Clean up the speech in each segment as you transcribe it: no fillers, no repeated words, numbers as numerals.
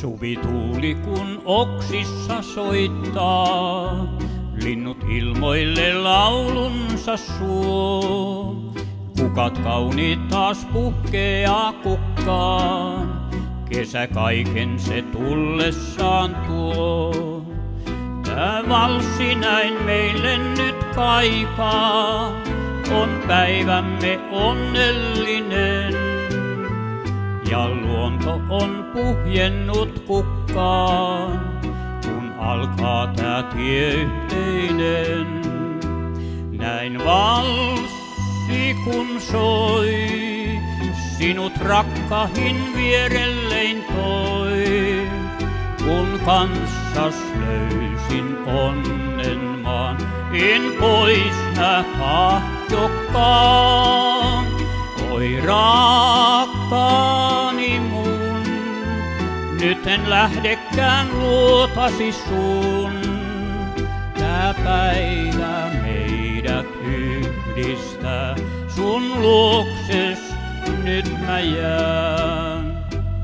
Suvituuli kun oksissa soittaa, linnut ilmoille laulunsa suo. Kukat kauniit taas puhkeaa kukkaan, kesä kaiken se tullessaan tuo. Tää valssi näin meille nyt kaipaa, on päivämme onnellinen. Ja luonto on puhjennut kukkaan, kun alkaa tää tie yhteinen. Näin valssi kun soi, sinut rakkahin vierellein toi. Kun kanssas löysin onnen maan, en pois mä tahtokaan. Oi rakkaani mun, nyt en lähdekään luotasi sun. Tää päivä meidät yhdistää, sun luokses nyt mä jään.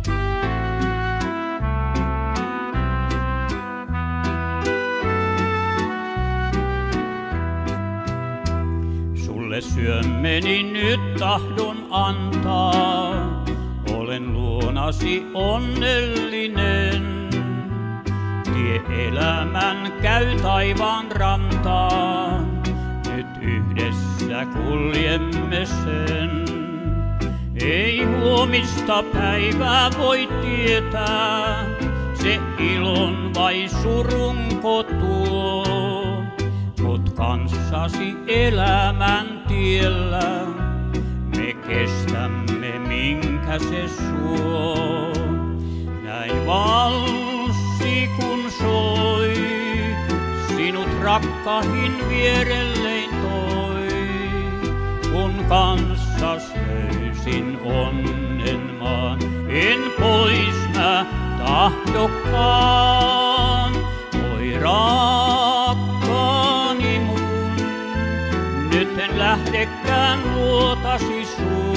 Sulle syömmeni nyt tahdon antaa, olen luonasi onnellinen. Tie elämän käy taivaan rantaan, nyt yhdessä kuljemme sen. Ei huomista päivää voi tietää, se ilon vai surunko tuo. Mut kanssasi elämän tiellä, me kestämme minkä se suo. Näin valssi kun soi, sinut rakkahin vierellein toi. Kun kanssas löysin onnen maan, en pois mä tahdokaan. Oi rakkaani mun, nyt en lähdekään luotasi sun.